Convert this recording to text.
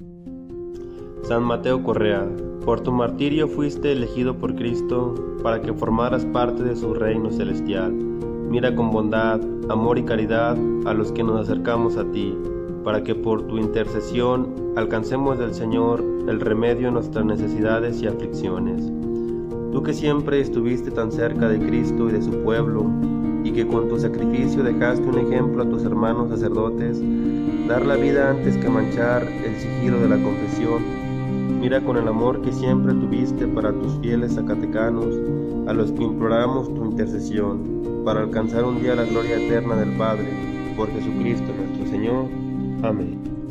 San Mateo Correa, por tu martirio fuiste elegido por Cristo para que formaras parte de su reino celestial. Mira con bondad, amor y caridad a los que nos acercamos a ti, para que por tu intercesión alcancemos del Señor el remedio a nuestras necesidades y aflicciones. Tú que siempre estuviste tan cerca de Cristo y de su pueblo, y que con tu sacrificio dejaste un ejemplo a tus hermanos sacerdotes, dar la vida antes que manchar el sigilo de la confesión, mira con el amor que siempre tuviste para tus fieles zacatecanos, a los que imploramos tu intercesión, para alcanzar un día la gloria eterna del Padre, por Jesucristo nuestro Señor. Amén.